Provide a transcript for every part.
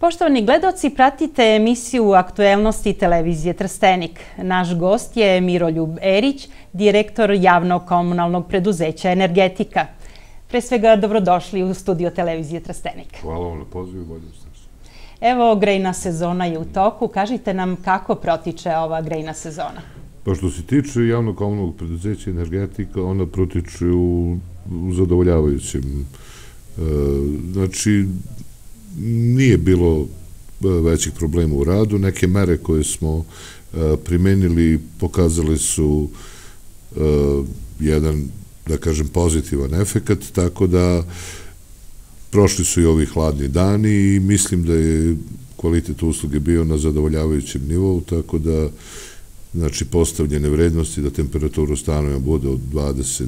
Poštovani gledaoci, pratite emisiju Aktuelnosti televizije Trstenik. Naš gost je Miroljub Erić, direktor javnog komunalnog preduzeća Energetika. Pre svega, dobrodošli u studio televizije Trstenik. Hvala vam na pozivu, bolje ste. Evo, grejna sezona je u toku. Kažite nam kako protiče ova grejna sezona? Pa što se tiče javnog komunalnog preduzeća Energetika, ona protiče u zadovoljavajućem. Znači, nije bilo većih problema u radu. Neke mere koje smo primenili pokazali su jedan, da kažem, pozitivan efekat, tako da prošli su i ovi hladni dani i mislim da je kvalitet usluge bio na zadovoljavajućem nivou, tako da, znači, postavljene vrednosti da temperatura u stanovima bude od 20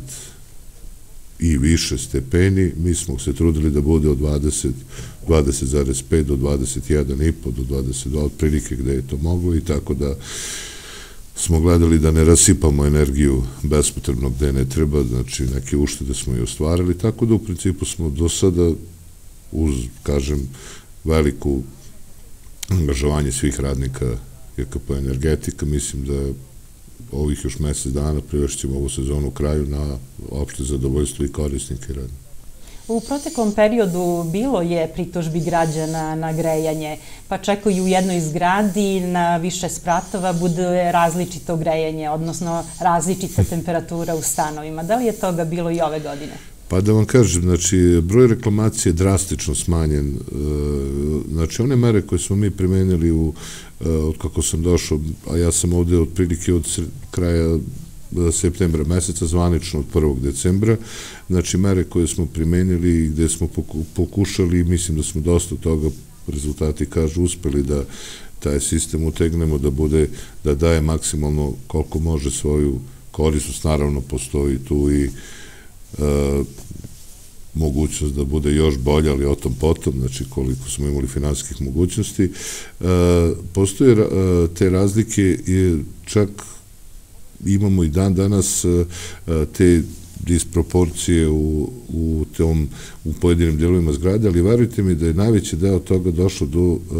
i više stepeni, mi smo se trudili da bude od 20,5 do 21,5 do 22, otprilike gde je to moglo, i tako da smo gledali da ne rasipamo energiju bespotrebno gde ne treba, znači neke uštede smo i ostvarili, tako da u principu smo do sada uz, kažem, veliku angažovanje svih radnika JKP Energetika, mislim da ovih još mesec dana privešćemo ovu sezonu u kraju na opšte zadovoljstvo i korisnika i radnika. U proteklom periodu bilo je pritužbi građana na grejanje, pa čak i u jednoj zgradi na više spratova bude različito grejanje, odnosno različita temperatura u stanovima. Da li je toga bilo i ove godine? Pa da vam kažem, znači, broj reklamacije je drastično smanjen. Znači, one mere koje smo mi primenili od kako sam došao, a ja sam ovde otprilike od kraja septembra meseca, zvanično od 1. decembra, znači, mere koje smo primenili i gde smo pokušali, mislim da smo dosta toga, rezultati kažu, uspeli da taj sistem utegnemo da bude, da daje maksimalno koliko može svoju korisnost. Naravno, postoji tu i mogućnost da bude još bolje, ali o tom potom, znači koliko smo imali finansijskih mogućnosti. Postoje te razlike i čak imamo i dan danas te disproporcije u pojedinim delovima zgrade, ali verujte mi da je najveći deo toga došlo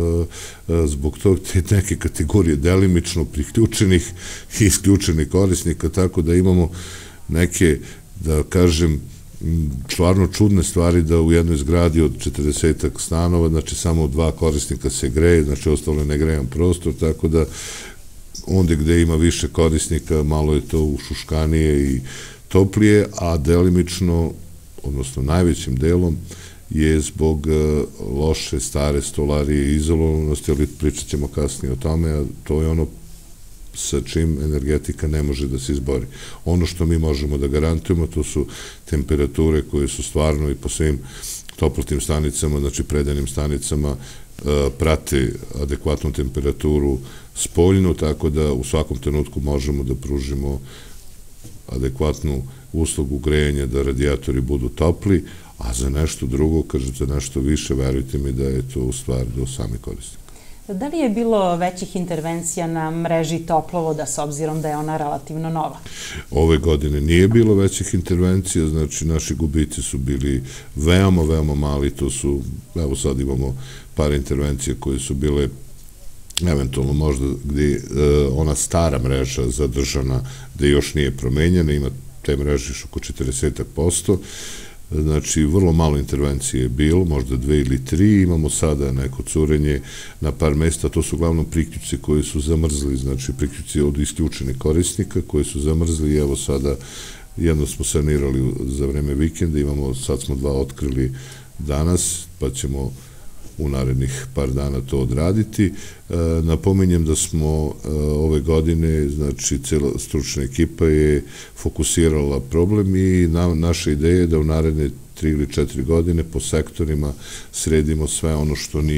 zbog te neke kategorije delimično priključenih i isključenih korisnika, tako da imamo neke, da kažem, stvarno čudne stvari da u jednoj zgradi od 40 stanova, znači samo 2 korisnika se greje, znači ostalo je negrejan prostor, tako da onde gde ima više korisnika malo je to ušuškanije i toplije, a delimično, odnosno najvećim delom, je zbog loše, stare stolarije i izolovanosti, ali pričat ćemo kasnije o tome, a to je ono sa čim Energetika ne može da se izbori. Ono što mi možemo da garantujemo, to su temperature koje su stvarno i po svim toplotnim stanicama, znači predanim stanicama, prate adekvatnu temperaturu spoljnu, tako da u svakom trenutku možemo da pružimo adekvatnu uslugu grejanja, da radijatori budu topli, a za nešto drugo, kažem, za nešto više, verujte mi da je to u stvari do same korisnika. Da li je bilo većih intervencija na mreži toplovoda, s obzirom da je ona relativno nova? Ove godine nije bilo većih intervencija, znači naši gubici su bili veoma, veoma mali, to su, evo sad imamo par intervencija koje su bile eventualno možda gde ona stara mreža zadržana, gde još nije promenjena, ima te mreže još oko 40%, znači vrlo malo intervencije je bilo, možda 2 ili 3, imamo sada neko curenje na par mesta, to su uglavnom priključci koji su zamrzli, znači priključci od isključenih korisnika koji su zamrzli i evo sada jedno smo sanirali za vreme vikenda, sad smo 2 otkrili danas, pa ćemo u narednih par dana to odraditi. Napominjem da smo ove godine, znači cela stručna ekipa je fokusirala problem i naša ideja je da u naredne 3 ili 4 godine po sektorima sredimo sve ono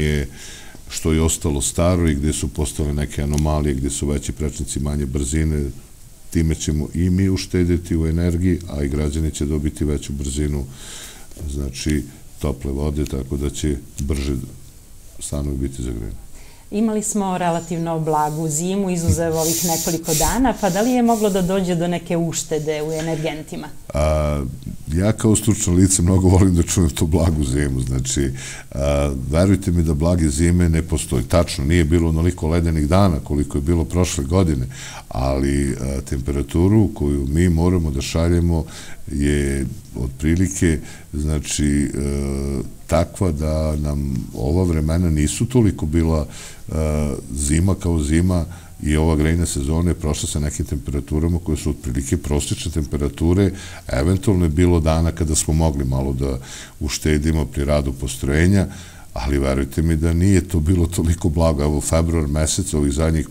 što je ostalo staro i gde su postale neke anomalije, gde su veći prečnici, manje brzine. Time ćemo i mi uštediti u energiji, a i građani će dobiti veću brzinu, znači tople vode, tako da će brže stanovi biti zagrejeni. Imali smo relativno blagu zimu, izuzev ovih nekoliko dana, pa da li je moglo da dođe do neke uštede u energentima? Ja kao stručno lice mnogo volim da čujem tu blagu zimu, znači, verujte mi da blage zime ne postoji. Tačno, nije bilo onoliko ledenih dana koliko je bilo prošle godine, ali temperaturu koju mi moramo da šaljemo je otprilike, znači, takva da nam ova vremena nisu toliko bila zima kao zima i ova grejna sezona je prošla sa nekim temperaturama koje su otprilike prosječne temperature. Eventualno je bilo dana kada smo mogli malo da uštedimo pri radu postrojenja, ali verujte mi da nije to bilo toliko blago. Evo, februar mesec, ovih zadnjih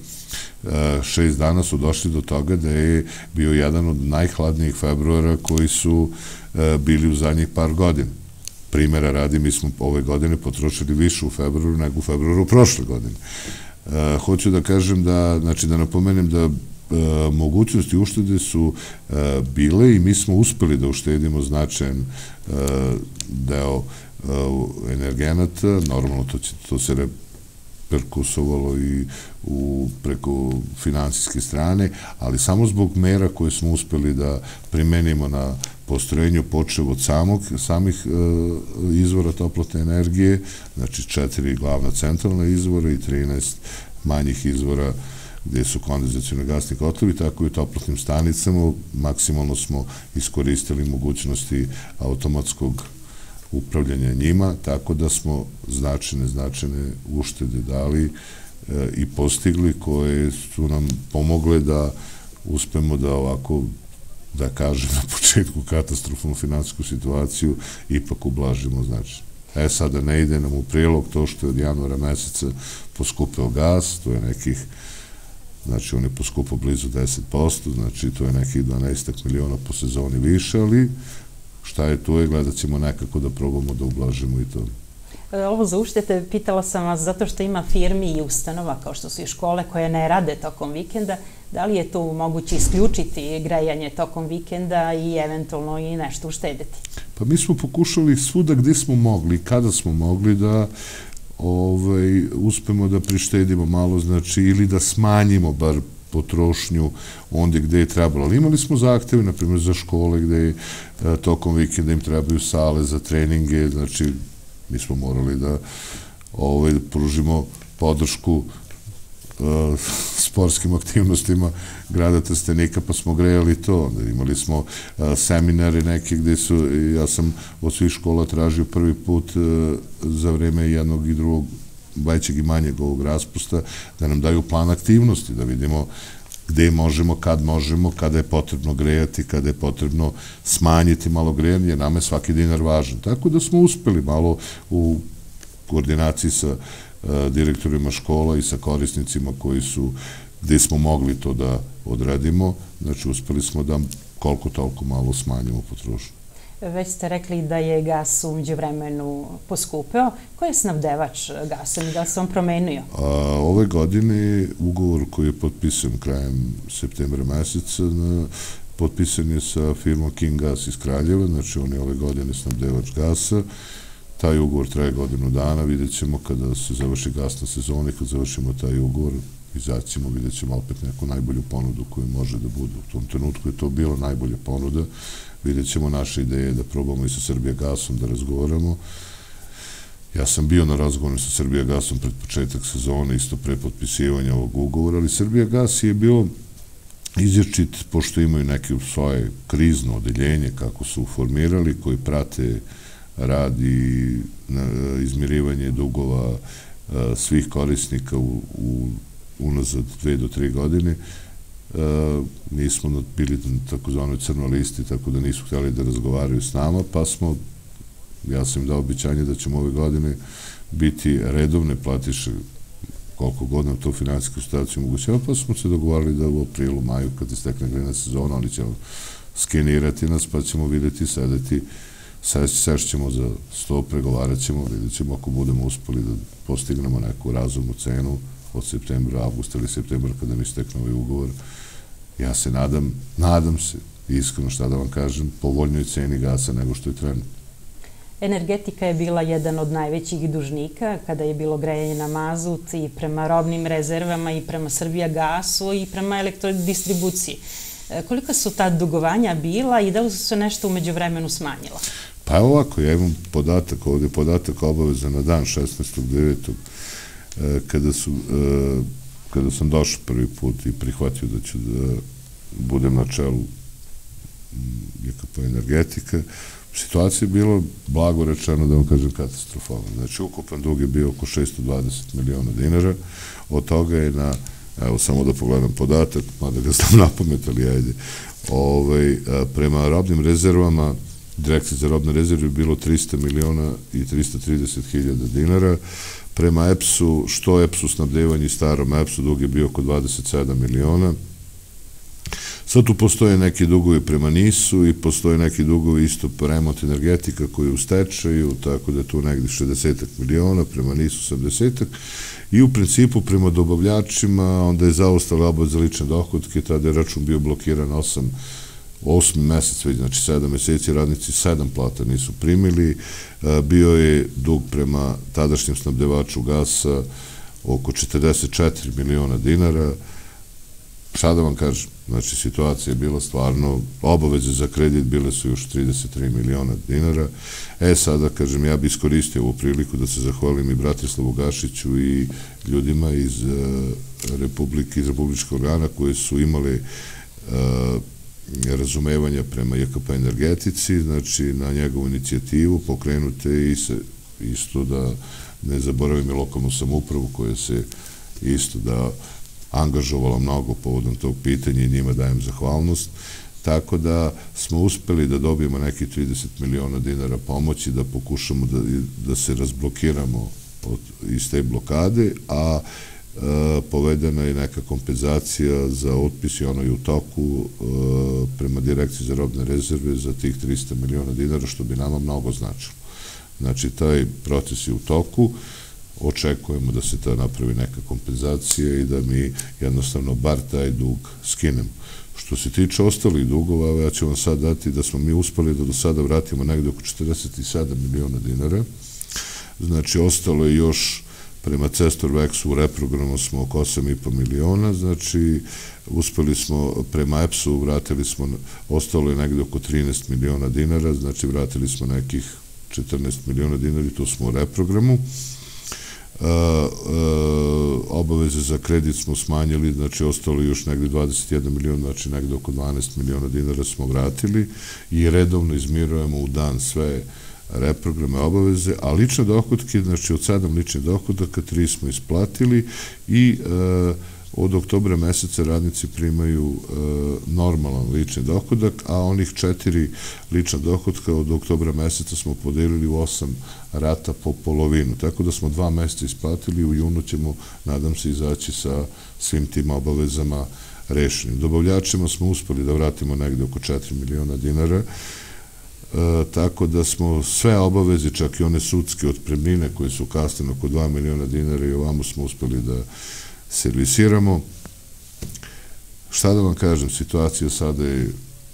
6 dana su došli do toga da je bio jedan od najhladnijih februara koji su bili u zadnjih par godina. Primjera radi, mi smo ove godine potrošili više u februaru nego u februaru prošle godine. Hoću da kažem da, znači da napomenem da mogućnosti uštede su bile i mi smo uspeli da uštedimo značajan deo energenata. Normalno to se reperkusovalo i preko finansijske strane, ali samo zbog mera koje smo uspeli da primenimo na postrojenju, počev od samih izvora toplotne energije, znači 4 glavna centralna izvora i 13 manjih izvora gde su kondenzacioni gasni kotlovi, tako i u toplotnim stanicama. Maksimalno smo iskoristili mogućnosti automatskog upravljanja njima, tako da smo značajne uštede dali i postigli, koje su nam pomogle da uspemo da ovako, da kažem, na početku katastrofalnu finansijsku situaciju ipak ublažimo značajno. Sada ne ide nam u prilog to što je od januara meseca poskupeo gas, to je nekih, znači on je poskupao blizu 10%, znači to je nekih 12 miliona po sezoni više, ali šta je tu je, gledat ćemo nekako da probamo da ublažimo i to. Ovo za uštete pitala sam vas zato što ima firmi i ustanova, kao što su i škole, koje ne rade tokom vikenda. Da li je tu moguće isključiti grejanje tokom vikenda i eventualno i nešto uštediti? Pa mi smo pokušali svuda gde smo mogli, kada smo mogli da uspemo da prištedimo malo, znači, ili da smanjimo bar potrošnju onde gde je trebalo. Ali imali smo zahteve, na primjer, za škole gde je tokom vikenda im trebaju sale za treninge, znači mi smo morali da pružimo podršku sportskim aktivnostima grada Trstenika, pa smo grejali to. Imali smo seminare neke gde su, ja sam od svih škola tražio prvi put za vreme jednog i drugog većeg i manjeg ovog raspusta, da nam daju plan aktivnosti, da vidimo gde možemo, kada je potrebno grejati, kada je potrebno smanjiti malo grejanje, jer nam je svaki dinar važan. Tako da smo uspeli malo u koordinaciji sa direktorima škola i sa korisnicima koji su, gde smo mogli to da odradimo, znači uspeli smo da koliko toliko malo smanjimo potrošnju. Već ste rekli da je gas u međuvremenu poskupeo. Ko je snabdevač gasom i da li se on promenio? Ove godine ugovor koji je potpisan krajem septembra meseca potpisan je sa firmom King Gas iz Kraljeva, znači on je ove godine snabdevač gasa. Taj ugovor traje godinu dana, vidjet ćemo kada se završi gasna sezona i kad završimo taj ugovor, izaćemo, vidjet ćemo opet neku najbolju ponudu koju može da bude. U tom trenutku je to bila najbolja ponuda. Vidjet ćemo naše ideje da probamo i sa Srbijagasom da razgovaramo. Ja sam bio na razgovoru sa Srbijagasom pred početak sezone, isto pre potpisivanja ovog ugovora, ali Srbijagas je bio izječit, pošto imaju neke svoje krizno odeljenje, kako su formirali, koji prate rad i izmirivanje dugova svih korisnika unazad 2 do 3 godine. Nismo bili na takozvanoj crnoj listi, tako da nisu htjeli da razgovaraju s nama, pa ja sam im dao obećanje da ćemo ove godine biti redovne platiše koliko god nam to finansijsku situaciju mogućava, pa smo se dogovarali da u aprilu, maju, kad istekne grejna sezona, oni će skenirati nas, pa ćemo vidjeti, sedeti, sešćemo za sto, pregovarat ćemo, vidjet ćemo ako budemo uspeli da postignemo neku razumnu cenu od septembra, avgusta ili septembra, kada mi istekne ovaj ugovor. Ja se nadam se, iskreno šta da vam kažem, povoljnoj ceni gasa nego što je trenutno. Energetika je bila jedan od najvećih dužnika kada je bilo grejanje na mazut i prema robnim rezervama i prema Srbijagasu i prema elektrodistribuciji. Kolika su ta dugovanja bila i da li su se nešto umeđu vremenu smanjila? Pa ovako, ja imam podatak, ovdje podatak obaveza na dan 16.9. Kada sam došao prvi put i prihvatio da ću da budem na čelu JKP Energetika, situacija je bila, blago rečeno, da vam kažem, katastrofalna. Znači, ukupan dug je bio oko 620 miliona dinara, od toga je na, evo, samo da pogledam podatak, mada ga znam napamet, ali ajde, prema robnim rezervama, Direkcija za robne rezerve je bilo 300 miliona i 330 hiljada dinara, prema EPS-u, što EPS-u snabdevanje i starom EPS-u, dug je bio oko 27 miliona. Sad tu postoje neki dugovi prema NIS-u i postoje neki dugovi isto remont energetika koji je u stečaju, tako da je tu negdje 60 miliona, prema NIS-u 70 i u principu prema dobavljačima, onda je zaostala obaveza za lične dohodke, tada je račun bio blokiran 8 mesec, već znači 7 meseci, radnici 7 plata nisu primili, bio je dug prema tadašnjem snabdevaču gasa oko 44 miliona dinara. Šta da vam kažem, znači situacija je bila stvarno, obaveze za kredit bile su još 33 miliona dinara. Sada, kažem, ja bi iskoristio ovu priliku da se zahvalim i Bratislavu Gašiću i ljudima iz Republike, iz republičkog organa koji su imali razumevanja prema JKP Energetici, znači na njegovu inicijativu pokrenute i isto da ne zaboravim i lokalnu samoupravu koja se isto da angažovala mnogo povodom tog pitanja i njima dajem zahvalnost, tako da smo uspeli da dobijemo neki 30 miliona dinara pomoći, da pokušamo da se razblokiramo iz te blokade, a povedena je neka kompenzacija za otpis i ono je u toku prema Direkciji za robne rezerve za tih 300 miliona dinara, što bi nama mnogo značilo. Znači, taj proces je u toku, očekujemo da se ta napravi neka kompenzacija i da mi jednostavno bar taj dug skinemo. Što se tiče ostalih dugova, ja ću vam sad dati da smo mi uspeli da do sada vratimo negde oko 47 miliona dinara, znači ostalo je još prema Cestor-Vexu u reprogramu smo oko 8,5 miliona, znači uspeli smo prema EPS-u, vratili smo, ostalo je negde oko 13 miliona dinara, znači vratili smo nekih 14 miliona dinara i to smo u reprogramu. Obaveze za kredit smo smanjili, znači ostalo je još negde 21 miliona, znači negde oko 12 miliona dinara smo vratili i redovno izmirujemo u dan sve reprograme obaveze, a lične dohodke, znači od 7 ličnih dohodaka 3 smo isplatili i od oktobra meseca radnici primaju normalan lični dohodak, a onih 4 lična dohodka od oktobra meseca smo podelili u 8 rata po polovinu, tako da smo 2 meseca isplatili, u junu ćemo, nadam se, izaći sa svim tim obavezama rešenim. Dobavljačima smo uspeli da vratimo negde oko 4 miliona dinara, tako da smo sve obaveze, čak i one sudske otpremnine koje su kasnije oko 2 miliona dinara i ovamo smo uspeli da servisiramo. Šta da vam kažem, situacija sada je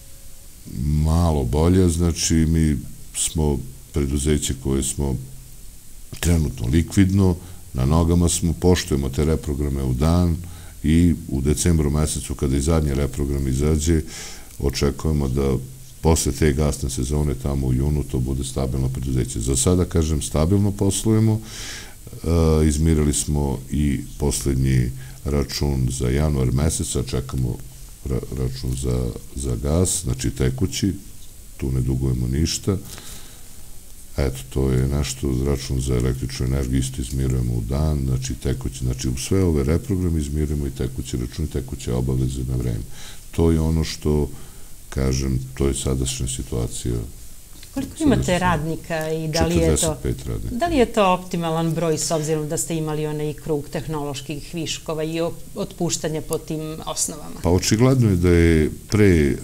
malo bolja, znači mi smo preduzeće koje smo trenutno likvidno, na nogama smo, poštujemo te reprograme u dan i u decembru mesecu kada i zadnji reprogram izađe, očekujemo da posle te gasne sezone tamo u junu to bude stabilno preduzeće. Za sada, kažem, stabilno poslujemo, izmirali smo i poslednji račun za januar meseca, čekamo račun za gas, znači tekući, tu ne dugujemo ništa. Eto, to je nešto, račun za električnu energiju isto izmirujemo u dan, znači tekući, znači u sve ove reprograme izmirujemo i tekući račun i tekuće obaveze na vreme. To je ono što, kažem, to je sadašnja situacija. Koliko imate radnika i da li je to... 45 radnika. Da li je to optimalan broj s obzirom da ste imali onaj krug tehnoloških viškova i otpuštanja po tim osnovama? Pa očigledno je da je pre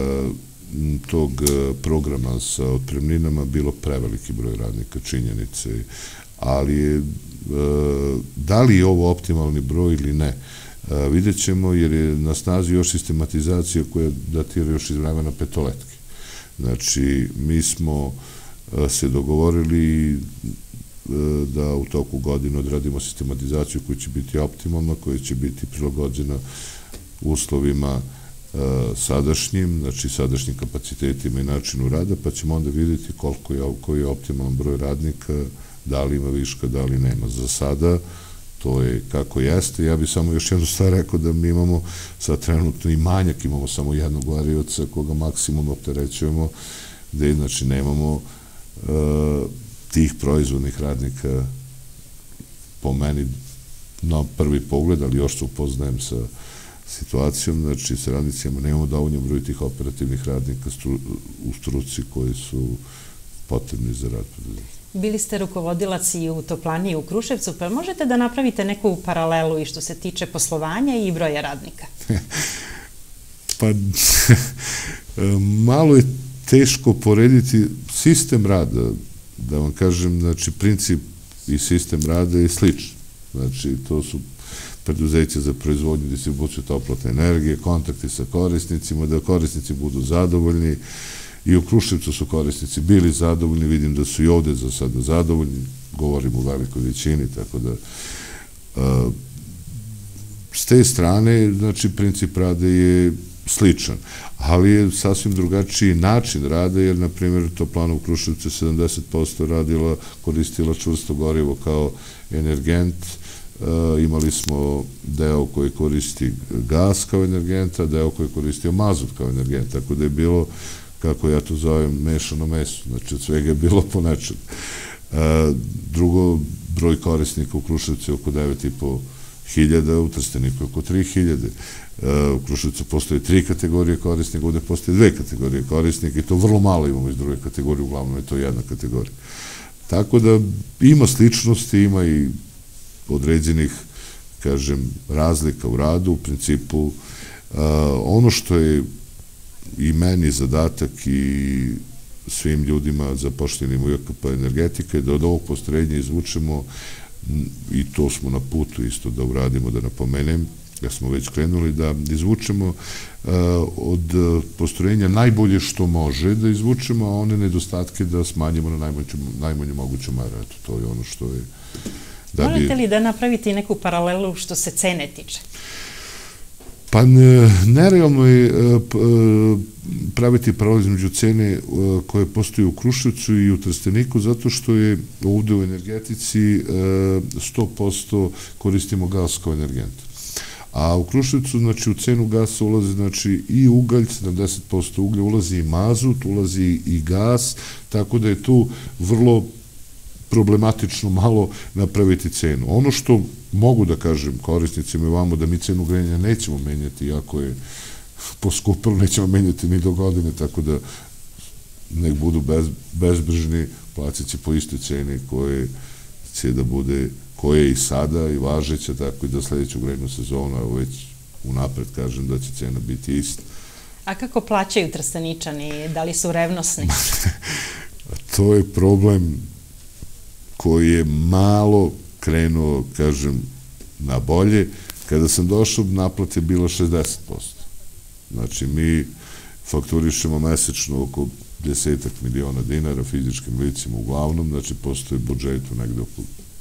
tog programa sa otpremninama bilo preveliki broj radnika, činjenice, ali da li je ovo optimalni broj ili ne, vidjet ćemo, jer je na snazi još sistematizacija koja datira još iz vremena Petoletke. Znači, mi smo se dogovorili da u toku godine odradimo sistematizaciju koja će biti optimalna, koja će biti prilagođena uslovima sadašnjim, znači sadašnjim kapacitetima i načinu rada, pa ćemo onda vidjeti koji je optimalan broj radnika, da li ima viška, da li nema. Za sada to je kako jeste. Ja bih samo još jednu stvar rekao da mi imamo sad trenutno i manjak, imamo samo jednog varioca koga maksimum opterećujemo, gde znači nemamo tih proizvodnih radnika po meni na prvi pogled, ali još se upoznajem sa situacijom, znači sa radnicima nemamo dovoljno broj tih operativnih radnika u struci koji su potrebni za rad. Bili ste rukovodilac i u Toplani i u Kruševcu, pa možete da napravite neku paralelu i što se tiče poslovanja i broja radnika? Pa, malo je teško porediti sistem rada, da vam kažem, znači princip i sistem rada je sličan. Znači, to su preduzeća za proizvodnju, distribuciju toplotne energije, kontakti sa korisnicima, da korisnici budu zadovoljni. I u Kruševcu su korisnici bili zadovoljni, vidim da su i ovde za sada zadovoljni, govorim u velikoj većini, tako da s te strane, znači, princip rada je sličan, ali je sasvim drugačiji način rada, jer, na primjer, Toplana u Kruševcu 70% koristila čvrsto gorivo kao energent, imali smo deo koji koristi gas kao energent, a deo koji koristio mazut kao energent, tako da je bilo, kako ja to zovem, mešano meso, znači od svega je bilo po nečem. Drugo, broj korisnika u Kruševcu je oko 9.500, u Trsteniku je oko 3.000. U Kruševcu postoje 3 kategorije korisnika, ovde postoje 2 kategorije korisnika i to vrlo malo imamo iz druge kategorije, uglavnom je to jedna kategorija. Tako da ima sličnosti, ima i određenih, kažem, razlika u radu, u principu. Ono što je i meni zadatak i svim ljudima zapošljenim u JKP energetika je da od ovog postrojenja izvučemo, i to smo na putu isto da uradimo, da napomenem, ja smo već krenuli, da izvučemo od postrojenja najbolje što može da izvučemo, a one nedostatke da smanjimo na najmanju moguću meru. Eto, to je ono što je... Morate li da napravite i neku paralelu što se cene tiče? Pa nerealno je praviti paralelu između cene koje postoji u Kruševcu i u Trsteniku, zato što je ovde u energetici 100% koristimo gas kao energent. A u Kruševcu, znači, u cenu gasa ulazi, znači, i ugalj, 70% uglja, ulazi i mazut, ulazi i gas, tako da je tu vrlo problematično malo napraviti cenu. Ono što mogu da kažem korisnicima i vamo, da mi cenu grejanja nećemo menjati, iako je poskupilo, nećemo menjati ni do godine, tako da nek budu bezbrižni, plaćat će po istoj ceni koje će da bude, koje je i sada i važeća, tako i da sledeću grejnu sezonu, evo već unapred kažem da će cena biti ista. A kako plaćaju Trsteničani? Da li su revnosni? To je problem koji je malo krenuo, kažem, na bolje. Kada sam došao, naplata je bila 60%. Znači, mi fakturišemo mesečno oko 10 miliona dinara fizičkim licima uglavnom, znači, postoji budžetu negde oko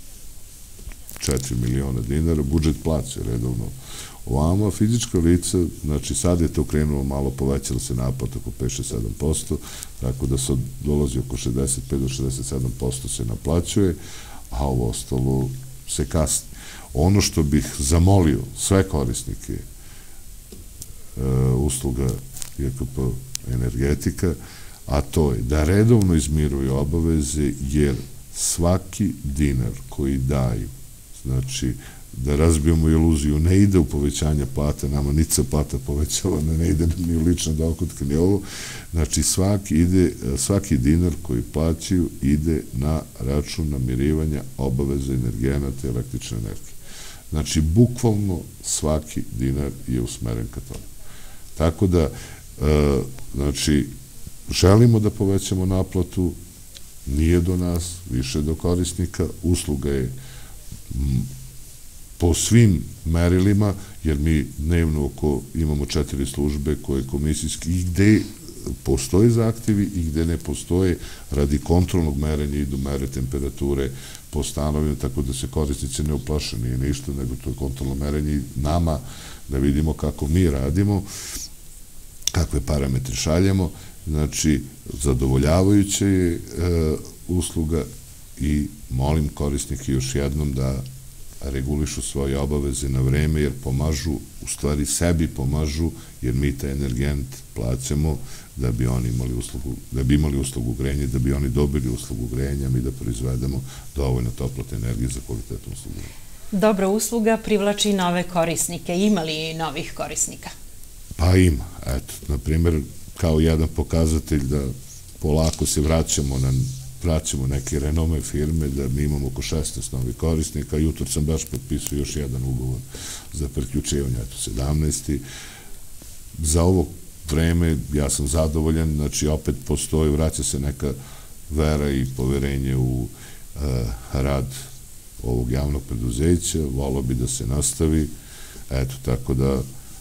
4 miliona dinara, budžet plaća redovno ovamo, fizička lica, znači, sad je to krenulo malo, povećalo se naplata oko 5-7%, tako da sad dolazi oko 65 do 67% se naplaćuje, a ovo ostalo se kasni. Ono što bih zamolio sve korisnike usluga JKP energetika, a to je da redovno izmiruju obaveze, jer svaki dinar koji daju, znači, da razbijemo iluziju, ne ide u povećanje plata, nama niti se plata povećavana, ne ide ni u lična dohotka, ni ovo. Znači, svaki dinar koji plaćaju ide na račun namirivanja obaveza energenata i električne energije. Znači, bukvalno svaki dinar je usmeren ka tome. Tako da, znači, želimo da povećamo naplatu, nije do nas, više do korisnika, usluga je po svim merilima, jer mi dnevno imamo 4 službe koje komisijski, i gde postoje zahtjevi i gde ne postoje, radi kontrolnog merenja idu mere temperature po stanovima, tako da se korisnici ne uplaše, nije ništa, nego to je kontrolno merenje nama da vidimo kako mi radimo, kakve parametre šaljemo. Znači, zadovoljavajuća je usluga i molim korisnike još jednom da regulišu svoje obaveze na vreme, jer pomažu, u stvari sebi pomažu, jer mi taj energent plaćamo da bi oni imali uslugu, da bi imali uslugu grejanja, da bi oni dobili uslugu grejanja, mi da proizvedemo dovoljno toplotne energije za kvalitetnu uslugu. Dobra usluga privlači nove korisnike. Ima li novih korisnika? Pa ima. Eto, na primjer, kao jedan pokazatelj da polako se vraćamo neke renome firme, da mi imamo oko 16 novih korisnika. Jutro sam baš potpisao još jedan ugovor za priključivanje, eto 17. Za ovo vreme ja sam zadovoljan, znači opet postoji, vraća se neka vera i poverenje u rad ovog javnog preduzeća, volao bi da se nastavi, eto, tako da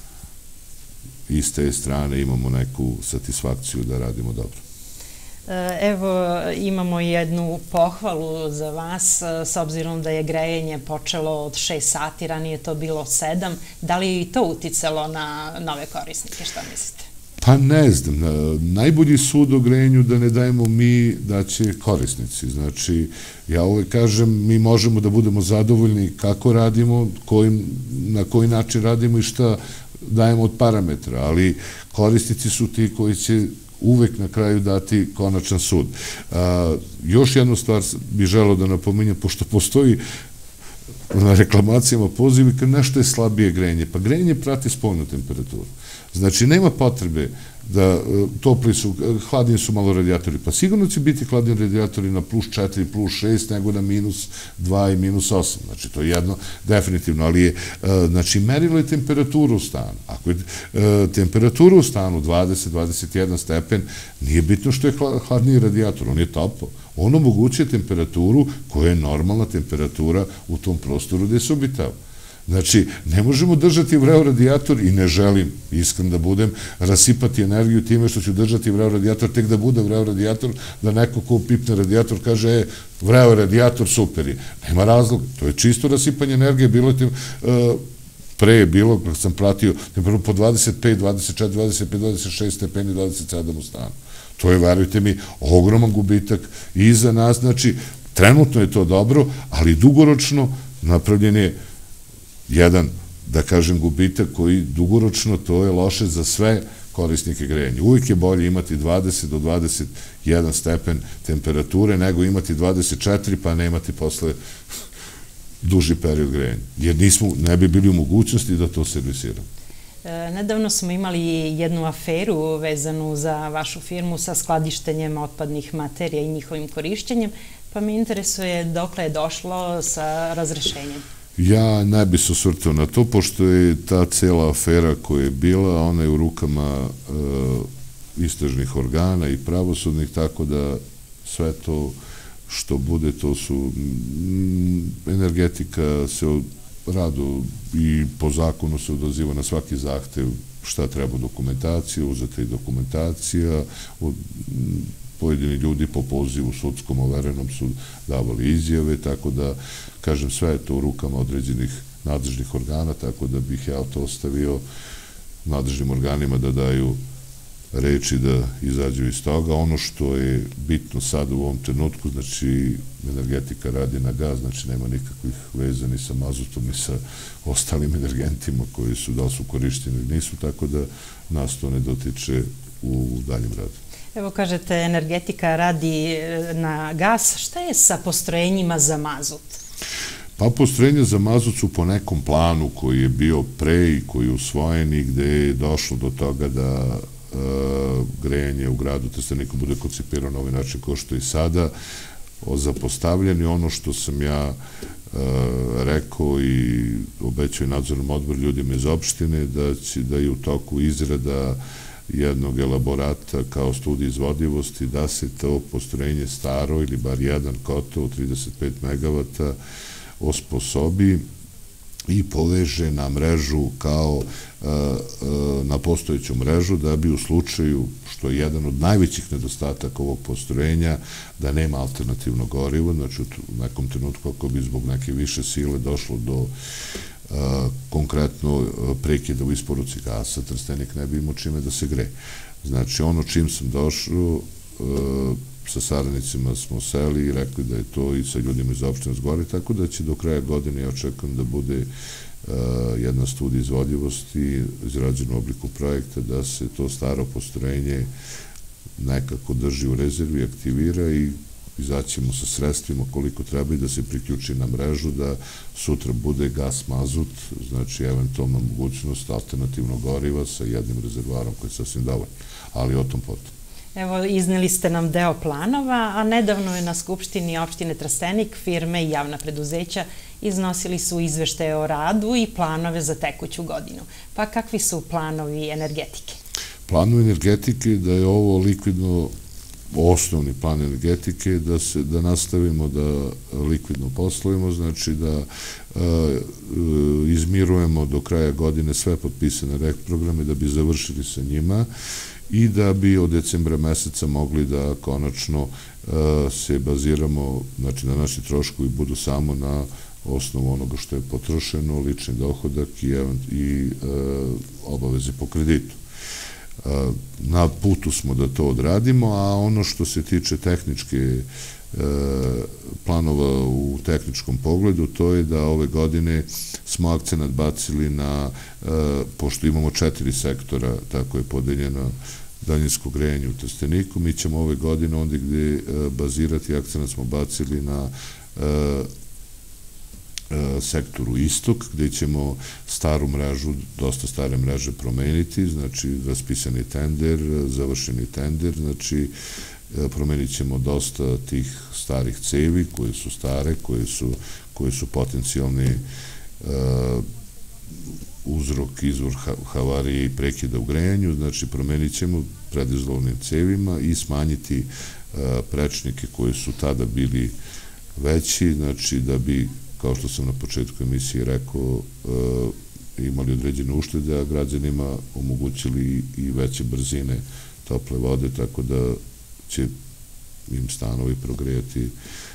iz te strane imamo neku satisfakciju da radimo dobro. Evo, imamo jednu pohvalu za vas, s obzirom da je grejanje počelo od 6 sati, ranije to bilo 7. Da li je to uticalo na nove korisnike, šta mislite? Pa ne znam, najbolji sud o grejanju da ne dajemo mi, da će korisnici. Znači, ja uvek kažem, mi možemo da budemo zadovoljni kako radimo, na koji način radimo i šta dajemo od parametra, ali korisnici su ti koji će uvek na kraju dati konačan sud. Još jednu stvar bih želeo da napominjem, pošto postoji na reklamacijama pozivi kad nešto je slabije grejanje, pa grejanje prati spoljnu temperaturu. Znači, nema potrebe da hladniji su malo radijatori, pa sigurno će biti hladniji radijatori na +4, +6 nego na -2 i -8. Znači, to je jedno definitivno, ali je, znači, merilo je temperaturu u stanu. Ako je temperatura u stanu 20-21 stepen, nije bitno što je hladniji radijator, on je toplo. On omogućuje temperaturu koja je normalna temperatura u tom prostoru gde se obitava. Znači, ne možemo držati vreo radijator i ne želim, iskren da budem, rasipati energiju time što ću držati vreo radijator, tek da bude vreo radijator, da neko ko pipne radijator kaže, vreo radijator, super je. Nema razloga, to je čisto rasipanje energije, pre je bilo, kad sam pratio, po 25, 24, 25, 26 stepeni, 27 u stanu. To je, verujte mi, ogroman gubitak i za nas, znači, trenutno je to dobro, ali dugoročno napravljen je jedan, da kažem, gubitak koji dugoročno, to je loše za sve korisnike grejanja. Uvijek je bolje imati 20 do 21 stepen temperature nego imati 24 pa ne imati posle duži period grejanja. Jer ne bi bili u mogućnosti da to servisiramo. Nedavno smo imali jednu aferu vezanu za vašu firmu sa skladištenjem otpadnih materija i njihovim korišćenjem, pa me interesuje dokle je došlo sa razrešenjem. Ja ne bi se osvrtao na to, pošto je ta cela afera koja je bila, ona je u rukama istražnih organa i pravosudnih, tako da sve to što bude, to su energetika se rado i po zakonu se odaziva na svaki zahtev šta treba dokumentacija, uzeta i dokumentacija, pojedini ljudi po pozivu sudskom overenom su davali izjave, tako da, kažem, sve je to u rukama određenih nadležnih organa, tako da bih ja to ostavio nadležnim organima da daju reči da izađu iz toga. Ono što je bitno sad u ovom trenutku, znači energetika radi na gas, znači nema nikakvih veza ni sa mazutom, ni sa ostalim energentima koji su, da li su korišćeni ili nisu, tako da nas to ne dotiče u daljem radu. Evo, kažete, energetika radi na gas. Šta je sa postrojenjima za mazut? Pa postrojenja za mazut su po nekom planu koji je bio pre i koji je usvojen i gde je došlo do toga da grejanje u gradu Trsteniku bude koncipirano na ovaj način kao što i sada, za postavljanje. Ono što sam ja rekao i obećao i nadzornom odboru ljudima iz opštine, da je u toku izrada jednog elaborata kao studij izvodljivosti, da se to postrojenje staro ili bar jedan kotao 35 megavata osposobi i poveže na mrežu kao na postojeću mrežu, da bi u slučaju, što je jedan od najvećih nedostataka ovog postrojenja, da nema alternativno gorivo, znači u nekom trenutku ako bi zbog neke više sile došlo do konkretno prekida u isporuci gasa, Trstenik ne bi imao čime da se greje. Znači ono čim sam došao, sa saradnicima smo seli i rekli da je to i sa ljudima iz opštine Zgori, tako da će do kraja godine, ja očekujem da bude jedna studija izvodljivosti izrađena u obliku projekta, da se to staro postrojenje nekako drži u rezervi, aktivira i izaćemo sa sredstvima koliko treba i da se priključi na mrežu, da sutra bude gas mazut, znači eventualna mogućnost alternativnog goriva sa jednim rezervarom koji je sasvim dovoljno, ali o tom potom. Evo, izneli ste nam deo planova, a nedavno je na Skupštini opštine Trstenik firme i javna preduzeća iznosili su izveštaje o radu i planove za tekuću godinu. Pa kakvi su planovi energetike? Planovi energetike da je ovo likvidno, osnovni plan energetike, da nastavimo da likvidno poslujemo, znači da izmirujemo do kraja godine sve potpisane reprograme, da bi završili sa njima i da bi od decembra meseca mogli da konačno se baziramo, znači da naši troškovi budu samo na osnovu onoga što je potrošeno, lični dohodak i obaveze po kreditu. Na putu smo da to odradimo, a ono što se tiče tehničke planova u tehničkom pogledu, to je da ove godine smo akcenat bacili na, pošto imamo 4 sektora, tako je podeljeno daljinsko grejanje u Trsteniku, mi ćemo ove godine onda gde bazirati akcenat smo bacili na sektoru Istok, gde ćemo staru mrežu, dosta stare mreže promeniti, znači raspisani tender, završeni tender, znači promenit ćemo dosta tih starih cevi koje su stare, koje su potencijalni uzrok, izvor havarije i prekida u grejanju, znači promenit ćemo predizlovnim cevima i smanjiti prečnike koji su tada bili veći, znači da bi, kao što sam na početku emisije rekao, imali određene uštede, a građanima omogućili i veće brzine tople vode, tako da će im stanovi progrejati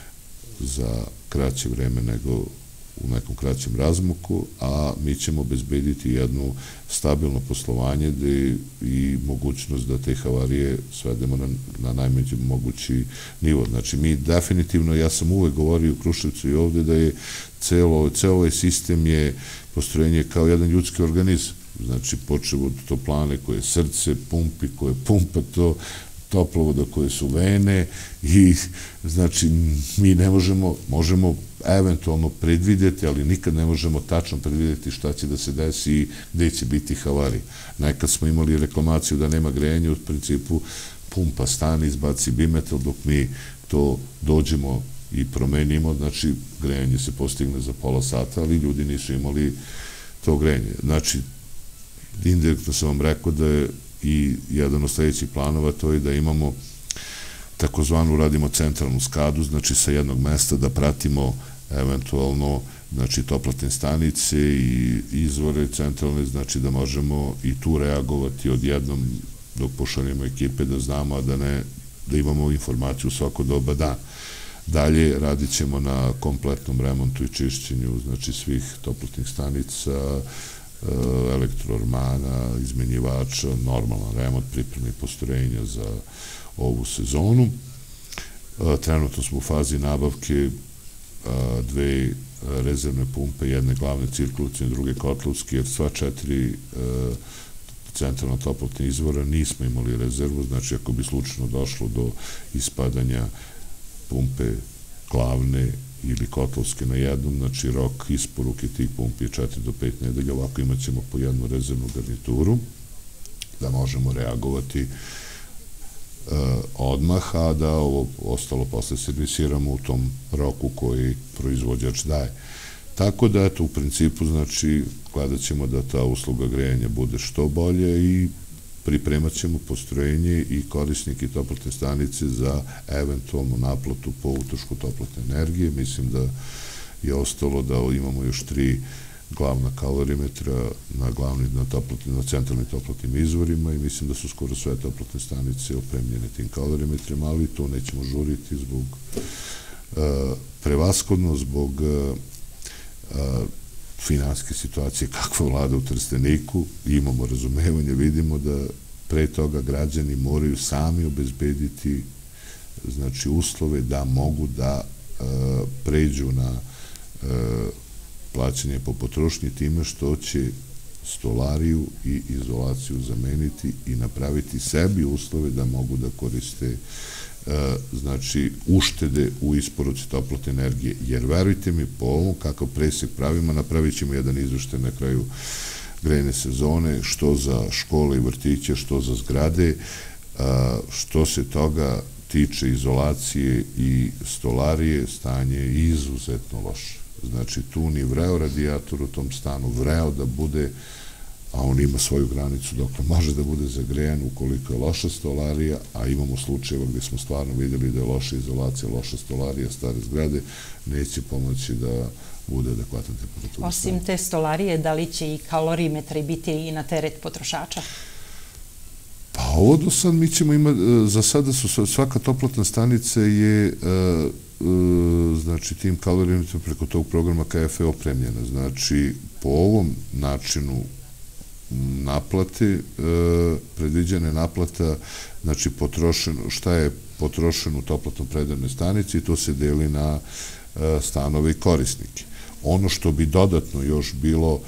za kraće vreme nego u nekom kraćem razmaku, a mi ćemo obezbediti jedno stabilno poslovanje i mogućnost da te havarije svedemo na najmeđi mogući nivo. Znači, mi definitivno, ja sam uvek govorio u Kruševcu i ovde da je ceo ovaj sistem je postrojenje kao jedan ljudski organizam. Znači, počeo od toplane koje je srce, pumpi koje pumpa to, toplovoda koje su vene i znači mi ne možemo eventualno predvidjeti, ali nikad ne možemo tačno predvidjeti šta će da se desi i gde će biti havarija. Nekad smo imali reklamaciju da nema grejanja, u principu pumpa stane, izbaci bimetal, dok mi to dođemo i promenimo, znači grejanje se postigne za pola sata, ali ljudi nisu imali to grejanje. Znači, indirektno sam vam rekao da je i jedan od sledećih planova, to je da imamo takozvanu, radimo centralnu skadu, znači sa jednog mesta da pratimo eventualno, znači toplotne stanice i izvore centralne, znači da možemo i tu reagovati odjednom dok pošaljemo ekipe da znamo, a da imamo informaciju svako doba dana. Dalje radit ćemo na kompletnom remontu i čišćenju, znači svih toplotnih stanica, elektroormana, izmenjivača, normalan remont, pripremi postrojenja za ovu sezonu. Trenutno smo u fazi nabavke 2 rezervne pumpe, jedne glavne cirkulacijne, druge kotlovske, jer sva 4 centralna toplotna izvora nismo imali rezervu, znači ako bi slučajno došlo do ispadanja pumpe glavne ili kotlovske na jednom, znači rok isporuke tih pumpi je 4 do 5 nedelja, ovako imat ćemo po jednu rezervnu garnituru, da možemo reagovati odmah, a da ovo ostalo posle servisiramo u tom roku koji proizvođač daje. Tako da, eto, u principu, znači, gledat ćemo da ta usluga grejanja bude što bolje i pripremat ćemo postrojenje i korisnike toplotne stanice za eventualnu naplatu po utrošku toplotne energije. Mislim da je ostalo da imamo još 3 glavna kalorimetra na centralnim toplotnim izvorima i mislim da su skoro sve toplotne stanice opremljene tim kalorimetrima, ali to nećemo žuriti zbog prevashodno zbog finansijske situacije kakva vlada u Trsteniku. Imamo razumevanje, vidimo da pre toga građani moraju sami obezbediti znači uslove da mogu da pređu na plaćanje po potrošnji time što će stolariju i izolaciju zameniti i napraviti sebi uslove da mogu da koriste znači uštede u isporuci toplotne energije, jer verujte mi, po ovom kakav presek pravimo, napravit ćemo jedan izveštaj na kraju grejne sezone, što za škole i vrtiće, što za zgrade. Što se toga tiče izolacije i stolarije, stanje je izuzetno loše. Znači, tu ni vreo radijator u tom stanu, vreo da bude, a on ima svoju granicu dokle može da bude zagrejan ukoliko je loša stolarija, a imamo slučajeva gde smo stvarno videli da je loša izolacija, loša stolarija, stare zgrade, neće pomoći da bude adekvatan temperatura. Osim te stolarije, da li će i kalorimetri biti i na teret potrošača? Pa ovo do sad mi ćemo imati, za sada su svaka toplotna stanica je znači tim kalorimetrom preko tog programa KFE opremljena. Znači po ovom načinu naplate, predviđena je naplata, znači šta je potrošeno u toplotnom predajnoj stanici i to se deli na stanove i korisnike. Ono što bi dodatno još bilo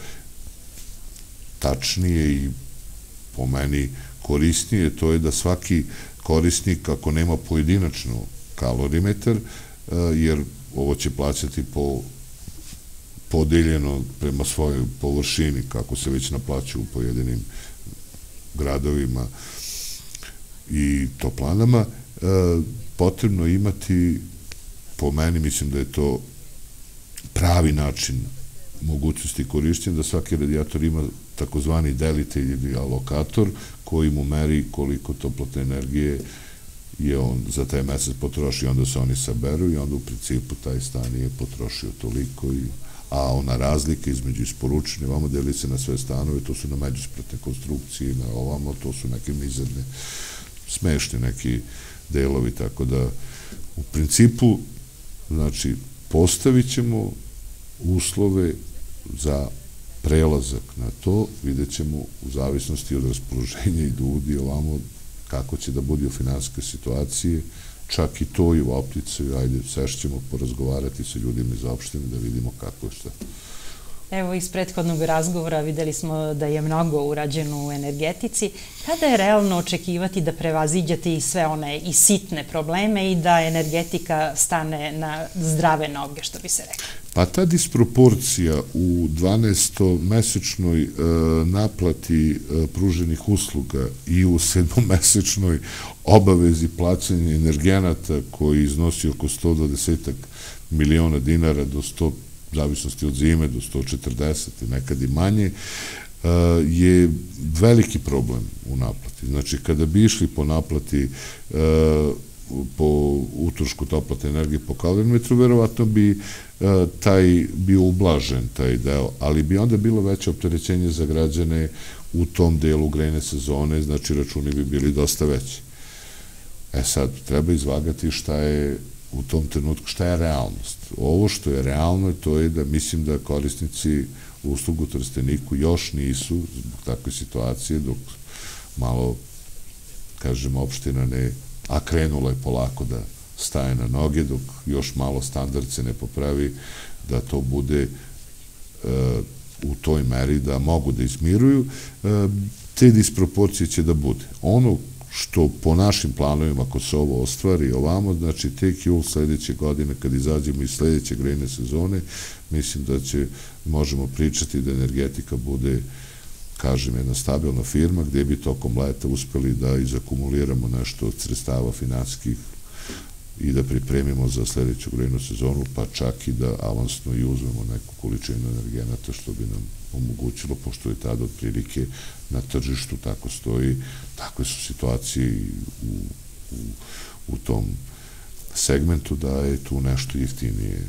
tačnije i po meni korisnije, to je da svaki korisnik, ako nema pojedinačno kalorimetar, jer ovo će plaćati podeljeno prema svojoj površini, kako se već naplaćuju u pojedinim gradovima i toplanama, potrebno imati, po meni, mislim da je to pravi način mogućnosti korišćenja, da svaki radijator ima takozvani delitelj ili alokator koji mu meri koliko toplotne energije je on za taj mesec potrošio, onda se oni saberu i onda u principu taj stan je potrošio toliko, a ona razlika između isporučene, ovamo deli se na sve stanove, to su na međuspratne konstrukcije, na ovamo, to su neke mizerne, smešni neki delovi, tako da u principu, znači, postavit ćemo uslove za prelazak na to, vidjet ćemo u zavisnosti od raspoloženja i ljudi ovamo kako će da bude u finansijskoj situaciji, čak i to i u optici, ajde, sešćemo porazgovarati sa ljudima iz opštine da vidimo kako je šta. Evo, iz prethodnog razgovora videli smo da je mnogo urađeno u energetici. Kada je realno očekivati da prevaziđete i sve one i sitne probleme i da energetika stane na zdrave noge, što bi se rekao? Pa ta disproporcija u 12-mesečnoj naplati pruženih usluga i u 7-mesečnoj obavezi plaćanja energenata koji iznosi oko 120 miliona dinara do 100, zavisnosti od zime, do 140 i nekad i manje, je veliki problem u naplati. Znači, kada bi išli po naplati po utrošku toplotne energije po kalorimetru, verovatno bi taj bio ublažen, taj deo, ali bi onda bilo veće opterećenje za građane u tom delu grejne sezone, znači računi bi bili dosta veći. Sad, treba izvagati šta je u tom trenutku, šta je realnost. Ovo što je realno, to je da mislim da korisnici uslugu u Trsteniku još nisu zbog takve situacije, dok malo, kažem, opština ne, a krenula je polako da staje na noge, dok još malo standard se ne popravi, da to bude u toj meri da mogu da izmiruju, te disproporcije će da bude. Ono što po našim planovima, ako se ovo ostvari ovamo, znači tek jul sledeće godine, kad izađemo iz sledeće grejne sezone, mislim da možemo pričati da energetika bude, kažem, jedna stabilna firma, gde bi tokom leta uspeli da izakumuliramo nešto od sredstava finansijskih i da pripremimo za sledeću grejnu sezonu, pa čak i da avansno i uzmemo neku količinu energenata, što bi nam omogućilo, pošto je tada otprilike na tržištu tako stoji, takve su situacije u tom segmentu da je tu nešto jeftinije.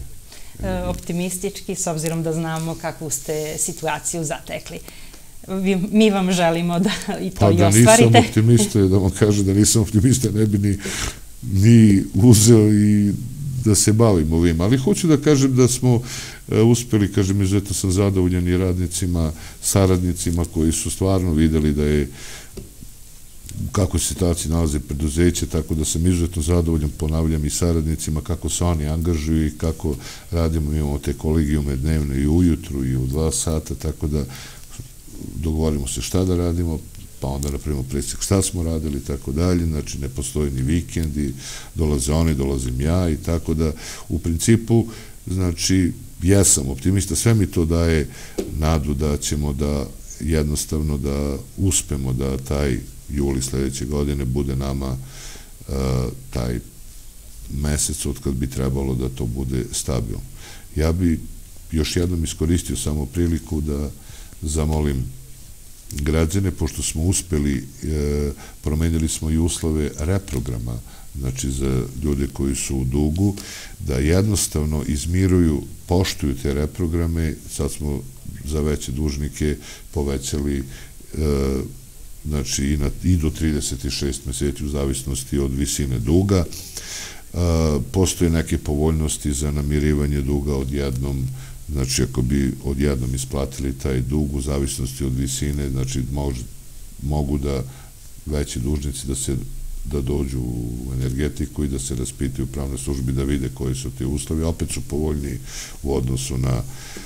optimistički, s obzirom da znamo kakvu ste situaciju zatekli. Mi vam želimo da i to i ostvarite. Pa da nisam optimista, da vam kaže da nisam optimista, ne bi ni uzeo i da se bavim ovim. Ali hoću da kažem da smo uspeli, kažem, izuzetno sam zadovoljan i radnicima, saradnicima koji su stvarno videli da je u kakvoj situaciji nalaze preduzeće, tako da sam izuzetno zadovoljan, ponavljam, i saradnicima, kako se oni angažuju i kako radimo, imamo te kolegijume dnevno i ujutru i u 2 sata, tako da dogovorimo se šta da radimo, pa onda napravimo presjek šta smo radili, tako dalje, znači ne postoji ni vikendi, dolaze oni, dolazim ja i tako da u principu, znači, jesam optimista, sve mi to daje nadu da ćemo da jednostavno da uspemo da taj juli sledeće godine bude nama taj mesec od kad bi trebalo da to bude stabilno. Ja bi još jednom iskoristio samo priliku da zamolim građane, pošto smo uspeli, promenili smo i uslove reprograma, znači za ljude koji su u dugu, da jednostavno izmiruju, poštuju te reprograme. Sad smo za veće dužnike povećali znači i do 36 meseci u zavisnosti od visine duga. Postoje neke povoljnosti za namirivanje duga odjednom, znači ako bi odjednom isplatili taj dug u zavisnosti od visine, znači mogu da veći dužnici da dođu u energetiku i da se raspitaju u pravnoj službi, da vide koji su ti uslovi. Opet su povoljniji u odnosu na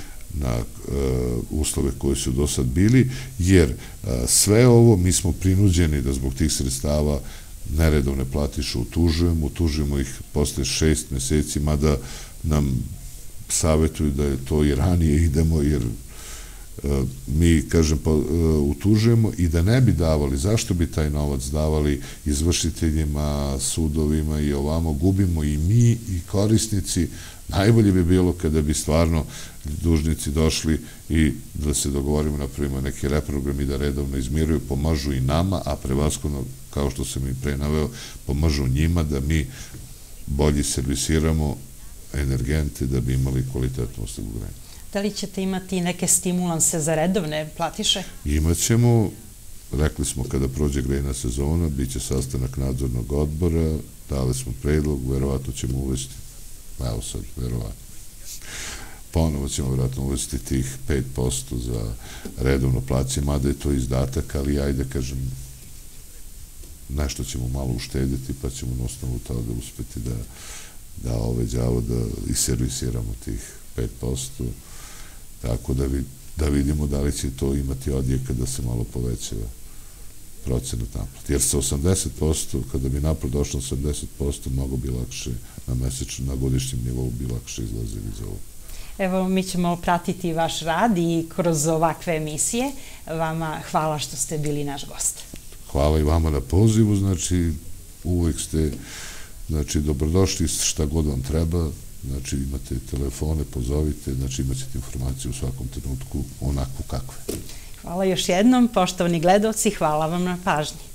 uslove koji su do sad bili, jer sve ovo mi smo prinuđeni da zbog tih sredstava neredovne platiše utužujemo ih posle 6 meseci, mada nam savjetuju da je to i ranije idemo, jer mi, kažem, utužujemo i da ne bi davali, zašto bi taj novac davali izvršiteljima, sudovima i ovamo, gubimo i mi i korisnici. Najbolje bi bilo kada bi stvarno dužnici došli i da se dogovorimo, napravimo neki reprogram i da redovno izmiruju, pomažu i nama, a prevashodno, kao što sam i pre naveo, pomažu njima da mi bolje servisiramo energente da bi imali kvalitetno osiguranje. Da li ćete imati neke stimulanse za redovne platiše? Imaćemo, rekli smo kada prođe grejna sezona, bit će sastanak nadzornog odbora, dali smo predlog, verovatno ćemo uvesti, evo sad, verovatno, ponovo ćemo verovatno uvesti tih 5% za redovno plaćanje, mada je to izdatak, ali ajde kažem, nešto ćemo malo uštediti, pa ćemo na osnovu toga uspeti da i servisiramo tih 5%, tako da vidimo da li će to imati odjeka da se malo poveća procenat naplate. Jer sa 80%, kada bi naplat došlo 80%, mnogo bi lakše na godišnjem nivou bi lakše izlazili iz ovo. Evo, mi ćemo pratiti vaš rad i kroz ovakve emisije. Vama hvala što ste bili naš gost. Hvala i vama na pozivu, znači uvek ste dobrodošli, šta god vam treba, znači imate telefone, pozovite, znači imat ćete informaciju u svakom trenutku onakvu kakve. Hvala još jednom, poštovani gledaoci, hvala vam na pažnji.